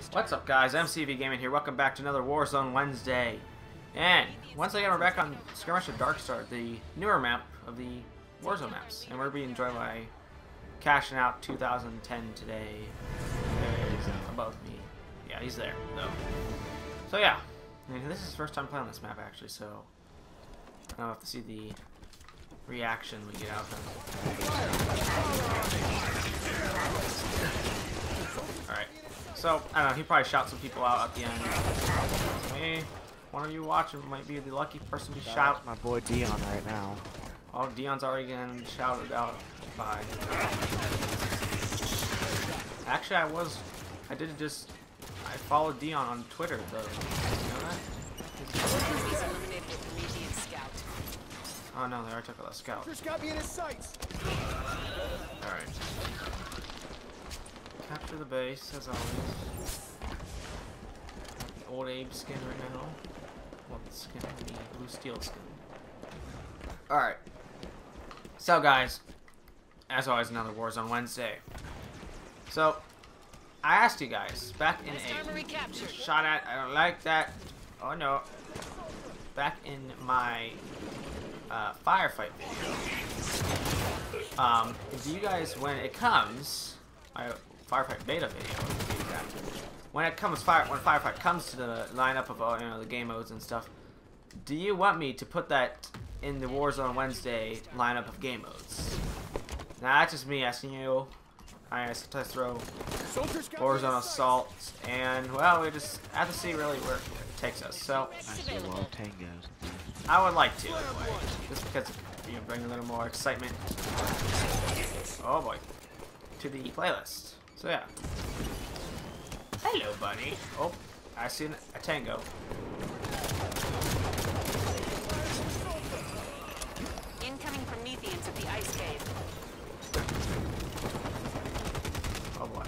What's up, guys? MCV Gaming here. Welcome back to another Warzone Wednesday. And once again, we're back on Skirmish of Darkstar, the newer map of the Warzone maps. And we're being joined by cashing out 2010 today. There is above me. Yeah, he's there, though. So yeah, and this is his first time playing this map, actually, so I'll have to see the reaction we get out of him. Alright, so, I don't know, he probably shot some people out at the end. Hey, one of you watching might be the lucky person to shout. My boy Dion right now. Oh, Dion's already getting shouted out by. Actually, I followed Dion on Twitter, though. You know that? Oh no, they already took out that scout. Alright. Capture the base, as always. The old Abe skin right now. Well, the skin, the blue steel skin. Alright. So, guys, as always, another Warzone Wednesday. So, I asked you guys back in a shot at. I don't like that. Oh no. Back in my firefight video. Do you guys, when it comes, my firefight beta video, when firefight comes to the lineup of the game modes and stuff, do you want me to put that in the Warzone Wednesday lineup of game modes? Now that's just me asking you. I sometimes throw Warzone Assault, and well, we just have to see really where it takes us. So I would like to, anyway, just because bring a little more excitement. Oh boy, to the playlist. So yeah. Hello, buddy. Oh, I see a tango. Incoming Prometheans at the ice cave. Oh boy,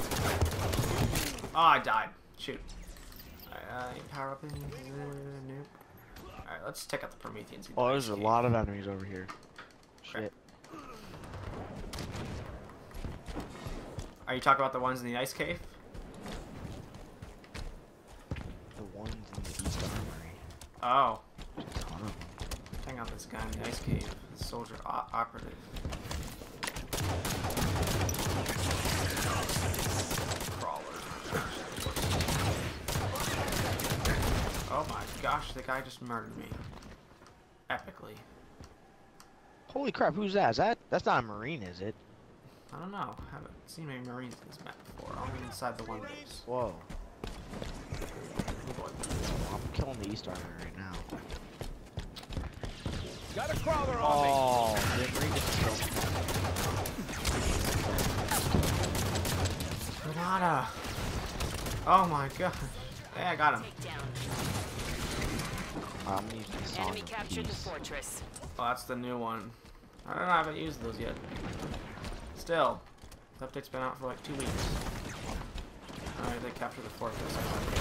I died. Shoot. Power up in nope. Alright, let's take out the Prometheans. Oh, there's a lot of enemies over here. Okay. Shit. Are you talking about the ones in the ice cave? The ones in the East Armory. Oh. Hang out this guy in the ice cave. The soldier operative. Oh my gosh, the guy just murdered me. Epically. Holy crap, who's that? That's not a Marine, is it? I don't know. I haven't seen many Marines in this map before. Only inside the one base. Whoa. I'm killing the East Armory right now. Got a crawler on me. Oh, the Marine just killed me. Granada! Oh my gosh. Hey, I got him. Enemy captured the fortress. Oh, that's the new one. I don't know, I haven't used those yet. Still, the update's been out for like 2 weeks. Alright, they captured the fortress.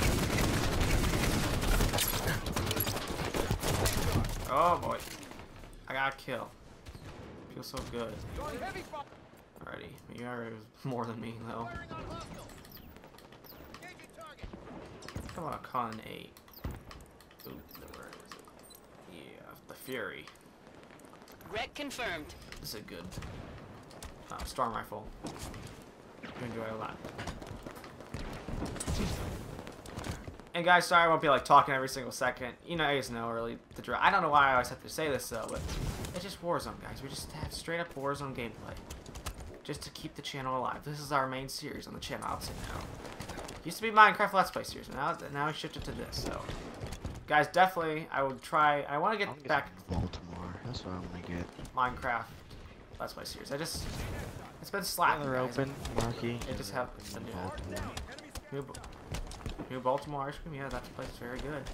Oh boy. I got a kill. Feels so good. Alrighty, you are more than me though. Come on, con 8. Ooh, where is it? Yeah, the Fury. Wreck confirmed. This is a good storm rifle. I enjoy it a lot. And guys, sorry I won't be like talking every single second. You guys know really the drill. I don't know why I always have to say this though, but it's just Warzone, guys. We just have straight up Warzone gameplay, just to keep the channel alive. This is our main series on the channel. I'll say now. Used to be Minecraft Let's Play series, now we shifted to this. So, guys, definitely I would try. I want to get back Baltimore. That's what I'm gonna get. Minecraft Let's Play series. It's been slacking. They're open, Marky. They just have the new Baltimore ice cream. Yeah, that place is very good.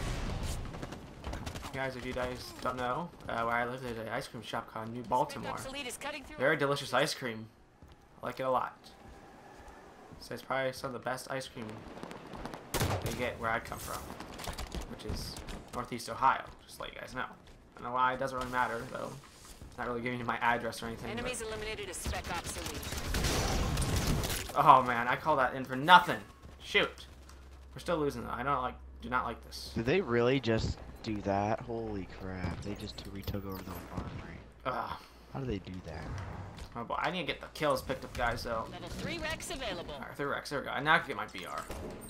Guys, if you guys don't know, where I live, there's an ice cream shop called New Baltimore. Very delicious ice cream. I like it a lot. So it's probably some of the best ice cream they get where I come from, which is Northeast Ohio, just to let you guys know. I don't know why, it doesn't really matter, though. Not really giving you my address or anything. Enemies eliminated a spec obsolete. Oh man, I call that in for nothing. Shoot. We're still losing though. I do not like this. Did they really just do that? Holy crap! They just retook over the armory. Ugh. How do they do that? Oh boy, I need to get the kills picked up, guys. Though. Level 3 Rex available. Alright, 3 Rex. There we go. And now I can get my BR.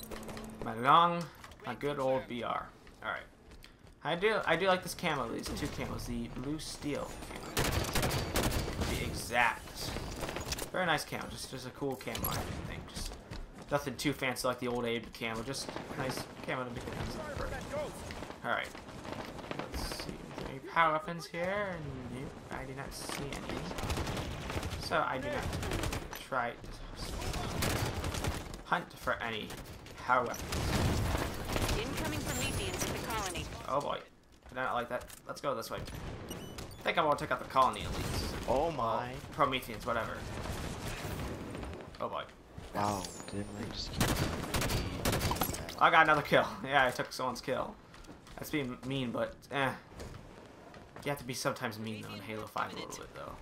My good old BR. Alright. I do like this camo. These 2 camos. The blue steel camo. To be exact. Very nice camo. Just a cool camo, I think. Just nothing too fancy like the old Abe camo. Just nice camo to be good. Alright. Let's see. Is there any power weapons here? Nope. I do not see any. So I do not try to hunt for any power weapons. Incoming Prometheans at the colony. Oh boy. I do not like that. Let's go this way. I think I want to take out the colony at least. Oh my. Prometheans, whatever. Oh boy. Wow. Didn't they just keep... I got another kill. Yeah, I took someone's kill. That's being mean, but eh. You have to be sometimes mean though in Halo 5 a little bit though.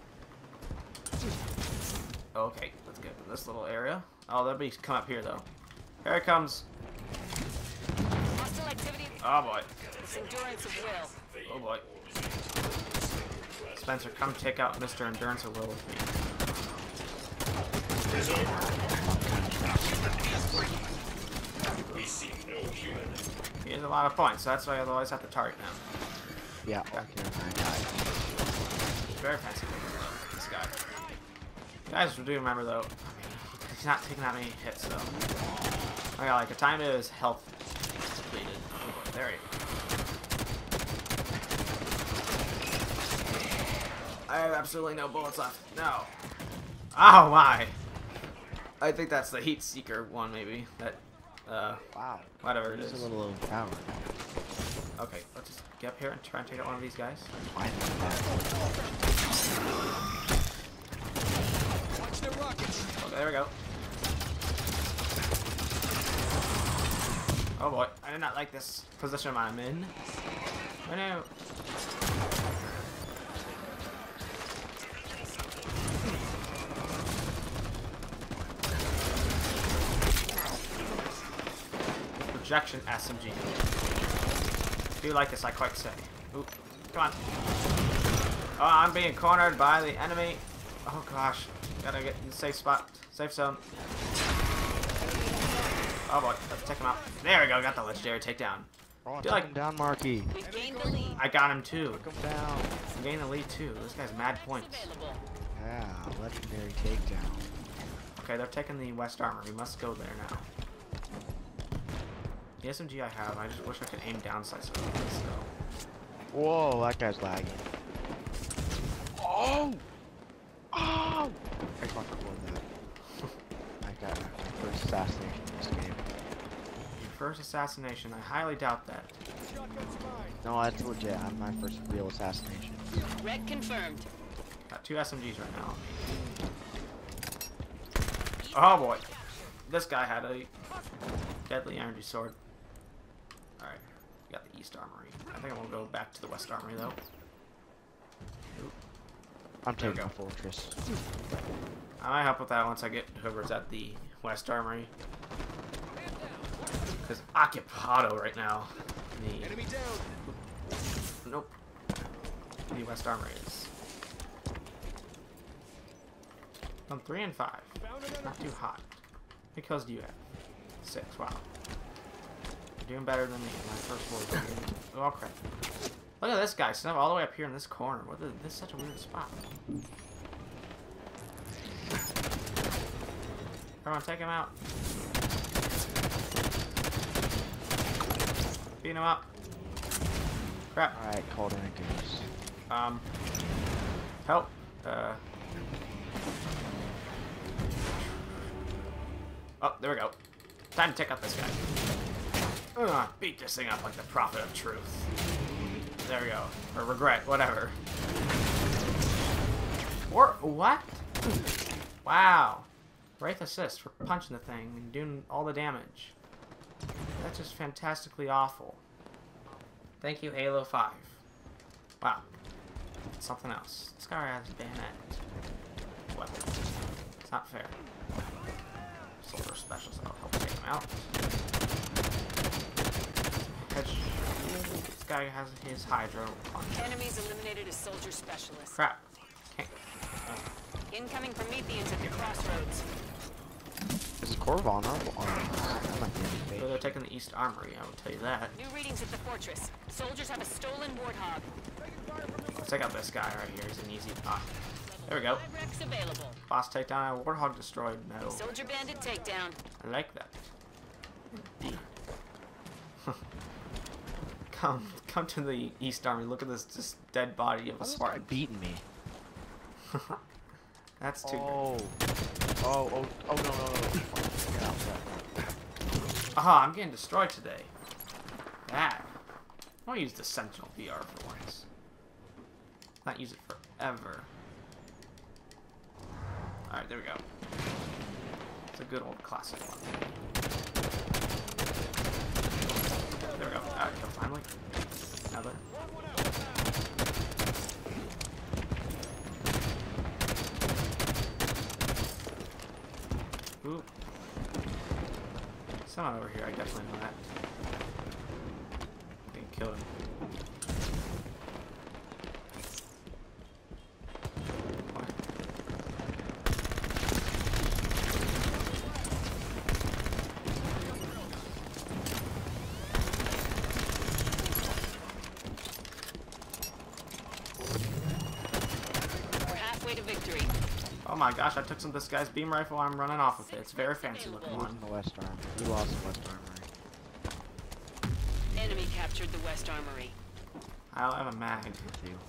Okay, let's get to this little area. Oh, that'll be come up here though. Here it comes. Hostile activity. Oh boy. It's endurance of will. Oh boy. Spencer, come take out Mr. Endurance of Will with me. He has a lot of points, so that's why I always have to target him. Yeah. Okay. Very fancy this guy. You guys do remember though, he's not taking that many hits though. I got like a time to his health depleted. Oh, there he is. I have absolutely no bullets left. No. Oh my. I think that's the heat seeker one maybe. That Wow. whatever it It's is. a little overpowered. Okay, let's just get up here and try and take out one of these guys. I think that. Okay, there we go. Oh boy, I did not like this position I'm in. Oh no. Projection SMG. I do like this, I quite say. Oop, come on. Oh, I'm being cornered by the enemy. Oh gosh, gotta get in the safe spot, safe zone. Oh boy, let's take him out. There we go, got the legendary takedown. Oh, Do took like- him down, Marky. We've gained the lead. I got him too. Took him down. I'm getting the lead too. This guy's mad points. Available. Yeah, legendary takedown. Okay, they're taking the west armor. We must go there now. The SMG I have, I just wish I could aim down slice of it. So. Whoa, that guy's lagging. Oh! Oh! I can't record that. I got my first assassination in this game. Your first assassination, I highly doubt that. No, that's legit. I'm my first real assassination. Red confirmed. Got 2 SMGs right now. Oh boy. This guy had a deadly energy sword. Alright. We got the east armory. I think I'm gonna go back to the west armory though. Oop. I'm There we taking go. the fortress. I might help with that once I get whoever's at the west armory. Because Occupado right now. The Enemy down. Nope. The west armory is. I'm 3 and 5. Not too hot. How many kills do you have? 6. Wow. You're doing better than me in my first war. Oh crap. Look at this guy, snuff all the way up here in this corner. What is this? Is such a weird spot. Come on, take him out. Beat him up. Crap. Alright, called in a goose. Help. Oh, there we go. Time to take out this guy. Beat this thing up like the prophet of truth. There we go. Or regret, whatever. Or what? Wow. Wraith assist for punching the thing and doing all the damage. That's just fantastically awful. Thank you, Halo 5. Wow. Something else. This guy has bayonet. Weapon. It's not fair. Soldier special, so I'll help take him out. This guy has his Hydro on him. Enemies eliminated a soldier specialist. Crap. Can't. Incoming Prometheans at the crossroads. Is Corvon on? That might be enemy So base. they're taking the East Armory, I will tell you that. New readings at the fortress. Soldiers have a stolen warthog. Let's take out this guy right here. He's an easy. Ah, there we go. 5 wrecks available. Boss takedown. Warthog destroyed. No. Soldier bandit takedown. I like that. Come to the East Army. Look at this just dead body of a How's this guy Spartan. beating me? That's too good. Oh, no. Get out that. Aha, I'm getting destroyed today. That. I want to use the Sentinel VR for once. Not use it forever. Alright, there we go. It's a good old classic one. There we go. Alright, kill finally. Another. Ooh. Someone over here, I definitely know that. I think killed him. What? We're halfway to victory. Oh my gosh, I took some of this guy's beam rifle, I'm running off with it. It's a very fancy looking Who's one. in the West Armory? We lost the West Armory. Enemy captured the West Armory. I don't have a mag. With you.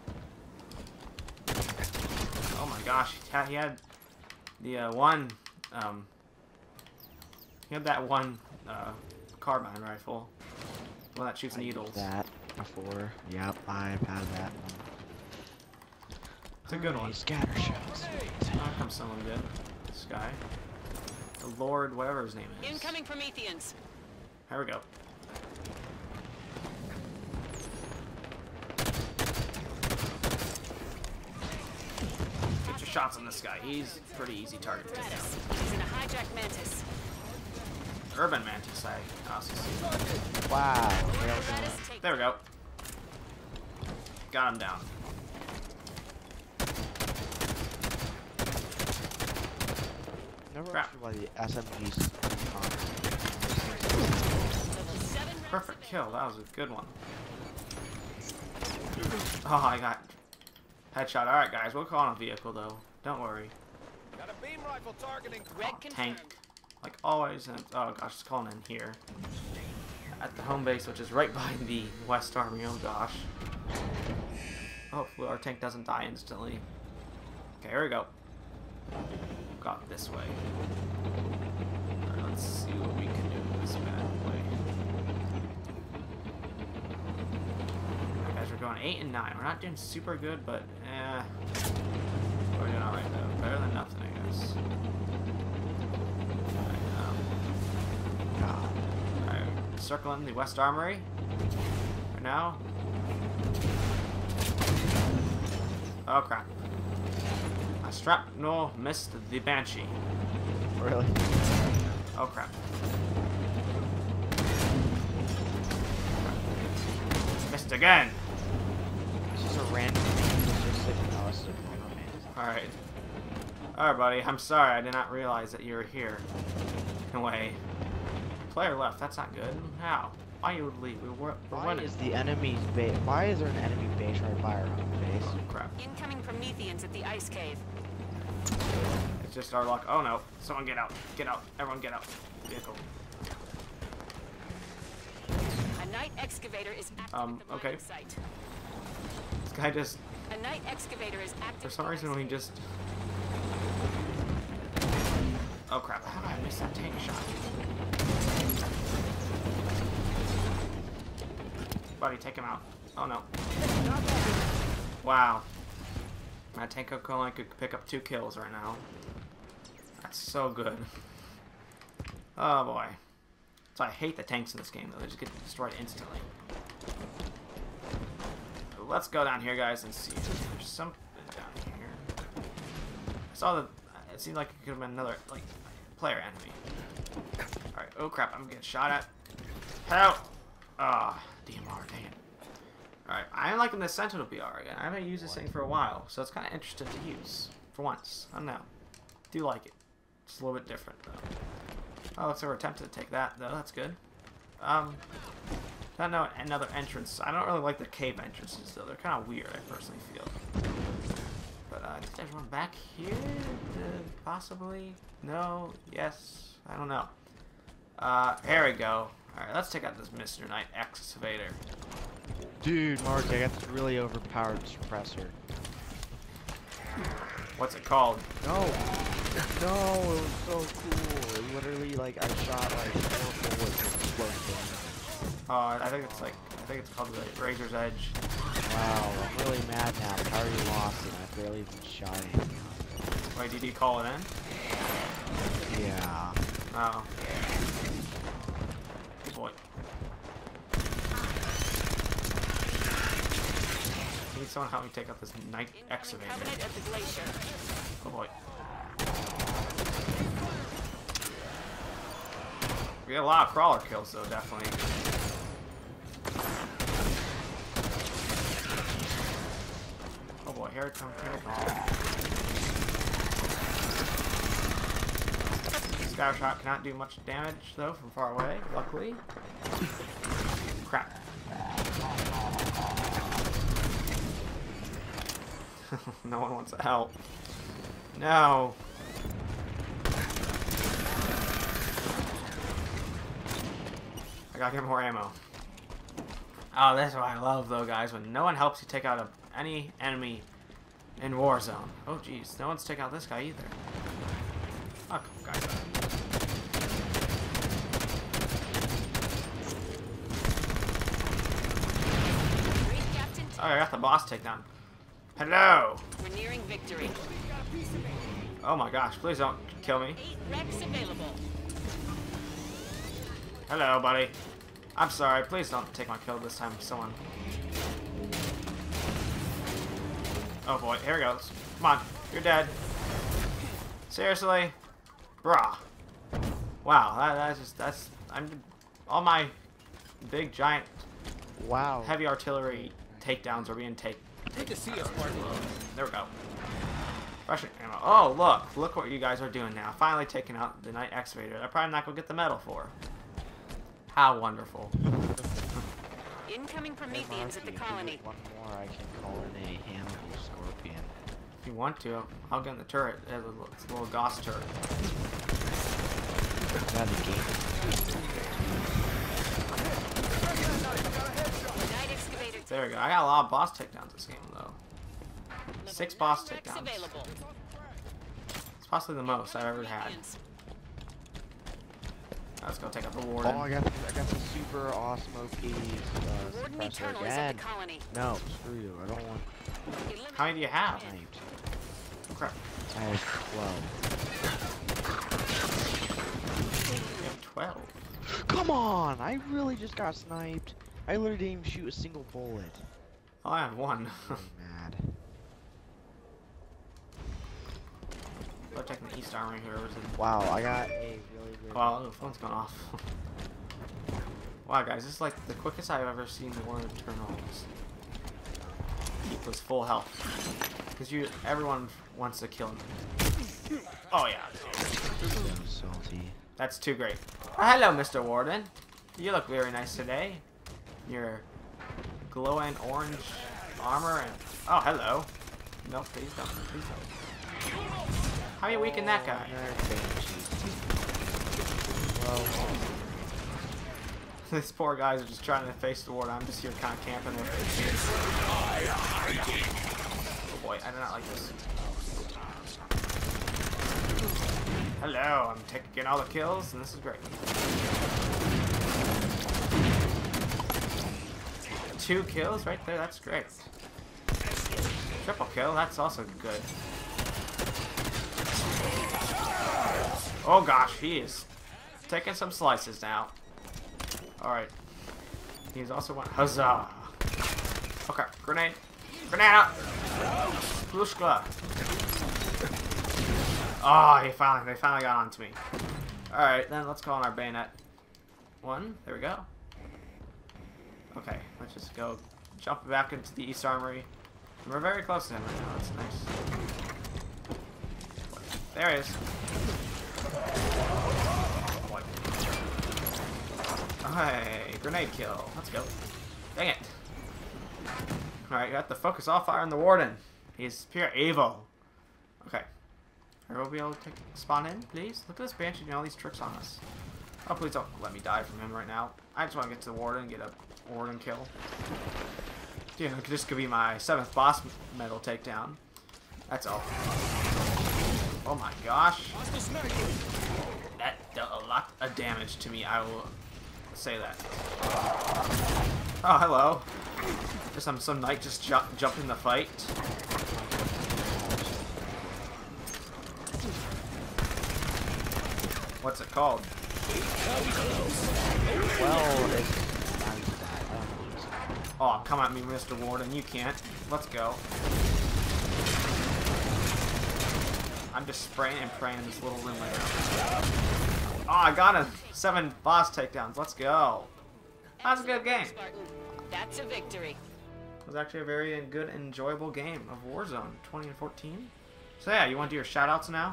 Oh my gosh, he had the one, he had that one carbine rifle, the one that shoots I used needles. that before. Yep, I've had that one. It's a good one. Scatter shots. Here comes someone good. This guy, the Lord, whatever his name is. Incoming Prometheans. Here we go. Get your shots on this guy. He's a pretty easy target to kill. Gratis. He's in a hijacked mantis. Urban Mantis, I also see. Wow. Gratis take. There we go. Got him down. Never Crap. understood why the SMGs. Level 7 rounds Perfect kill. available. That was a good one. Oh, I got headshot. All right, guys. We'll call on a vehicle though. Don't worry. Got a beam rifle targeting. Red Tank, confirmed. like always. And oh gosh, it's calling in here at the home base, which is right behind the West Army. Oh gosh. Hopefully our tank doesn't die instantly. Okay, here we go. Got this way. Alright, let's see what we can do with this bad boy. Alright, guys, we're going 8 and 9. We're not doing super good, but we're doing alright though. Better than nothing, I guess. God. Alright, circling the West Armory. Right now. Oh crap. My shrapnel missed the Banshee. Really? Oh crap. Missed again! This is a random thing. It's just sitting. Oh, it's sitting on me. Alright. Alright, buddy. I'm sorry. I did not realize that you were here. No way. Player left. That's not good. How? Why you would leave? We're Why winning. is the enemy's base? Why is there an enemy base right by our home base? Oh, crap. Incoming Prometheans at the ice cave. It's just our luck. Oh no. Someone get out. Get out. Everyone get out. Vehicle. A night excavator is active at the Okay. mining site. This guy just... A night excavator is active. For some at the reason, ice we cave. just... Oh crap. How did I miss that tank shot? Buddy, take him out. Oh no. Wow. My tank only could pick up 2 kills right now. That's so good. Oh boy. So I hate the tanks in this game though. They just get destroyed instantly. Let's go down here, guys, and see if there's something down here. I saw that. It seemed like it could have been another, like, player enemy. Alright, oh crap, I'm getting shot at. Help! Ah, DMR, dang it. Alright, I'm liking the Sentinel BR again. I haven't used this thing for a while, so it's kind of interesting to use. For once. I don't know. Do like it. It's a little bit different, though. Oh, looks like we're attempting to take that, though. That's good. I don't know, another entrance. I don't really like the cave entrances, though. They're kind of weird, I personally feel. But, I think there's one back here? Possibly? No? Yes? I don't know. Here we go. Alright, let's take out this Mr. Knight Excavator. Dude, Mark, I got this really overpowered suppressor. What's it called? No, it was so cool. It literally, like, I shot like 4 bullets with explosive. I think it's called the Razor's Edge. Wow, I'm really mad now. I already lost it. I barely even shot it. Wait, did you call it in? Yeah. Oh. Boy. Need someone help me take out this Night Excavator. Oh boy. We got a lot of crawler kills though, definitely. Oh boy, here it comes, here it comes. Scatter shot cannot do much damage though from far away, luckily. Crap. No one wants to help. No. I gotta get more ammo. Oh, that's what I love though, guys, when no one helps you take out any enemy in Warzone. Oh, jeez. No one's taking out this guy either. Oh, come on, guys. Oh, I got the boss takedown. Hello! We're nearing victory. Oh my gosh, please don't kill me. 8 wrecks available. Hello, buddy. I'm sorry, please don't take my kill this time, someone. Oh boy, here he goes. Come on, you're dead. Seriously? Bruh. Wow, all my big, giant, Wow. heavy artillery takedowns are being taken. Good to see you, Sparky. There we go. Russian ammo. Oh, look what you guys are doing now. Finally taking out the Night Excavator. I'm probably not gonna get the medal for. How wonderful. Incoming Prometheans at the colony. One more, I can call in a Hannibal Scorpion. If you want to, I'll get in the turret. It's a little Gauss turret. Yeah, the game. Night excavator. There we go. I got a lot of boss takedowns this game, though. 6 boss Wrecks takedowns. available. It's possibly the most I've ever had. Let's go take out the warden. Oh, I got the super awesome OP Warden suppressor Eternal is again. at the colony. No, screw you. I don't want How many do you have? sniped. Oh, crap. I have 12. You have 12. Come on! I really just got sniped. I literally didn't even shoot a single bullet. Oh, I have 1. I'm mad. Go taking the East Armory, whoever's in. Wow, I got a really good. Wow, the phone's gone off. Wow, guys, this is like the quickest I've ever seen the Warden Eternals keep his full health. Because everyone wants to kill him. Oh yeah. So salty. That's too great. Oh, hello, Mr. Warden. You look very nice today. Your glowing orange armor and oh, hello. No, please don't. Please don't. How are you weaken that guy? Well, These poor guys are just trying to face the warden. I'm just here kind of camping with it. Oh boy, I do not like this. Hello, I'm getting all the kills, and this is great. 2 kills right there, that's great. Triple kill, that's also good. Oh gosh, he is taking some slices now. Alright. He's also one. Huzzah! Okay, grenade. Grenade out! Glushka! Oh, they finally got onto me. Alright, then let's call on our bayonet. One. There we go. Okay, let's just go jump back into the East Armory. And we're very close to him right now. That's nice. There he is. Boy. Hey, grenade kill. Let's go. Dang it. Alright, got the focus all fire on the Warden. He's pure evil. Okay. Are we able to spawn in, please? Look at this Banshee doing all these tricks on us. Oh, please don't let me die from him right now. I just want to get to the Warden and get a Warden kill. Dude, this could be my 7th boss medal takedown. That's all. Oh my gosh. That dealt a lot of damage to me, I will say that. Oh, hello. Just some knight just jumped in the fight. What's it called? Well, it's... Oh, come at me, Mr. Warden. You can't. Let's go. I'm just spraying and praying in this little room right now. Oh, I got him. 7 boss takedowns. Let's go. That was a good game. That's a victory. It was actually a very good, enjoyable game of Warzone 2014. So yeah, you want to do your shoutouts now?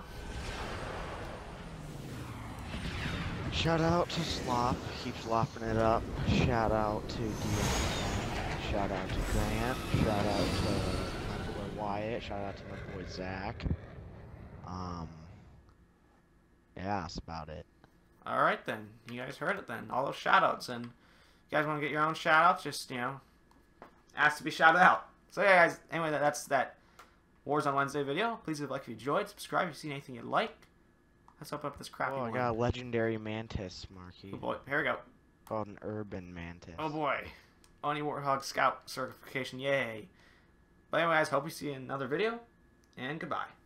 Shout out to Slop, keep slopping it up. Shout out to DM. Shout out to Grant. Shout out to my boy Wyatt. Shout out to my boy Zach. Yeah, that's about it. Alright then. You guys heard it then. All those shoutouts. And if you guys want to get your own shoutouts, just, you know, ask to be shouted out. So yeah, guys, anyway, that's that Warzone Wednesday video. Please leave a like if you enjoyed. Subscribe if you've seen anything you like. Let's open up this crappy one. I got a legendary mantis, Marky. Oh boy, here we go. Called an urban mantis. Oh boy. Oni Warthog Scout certification, yay. But anyway, guys, hope you see you in another video, and goodbye.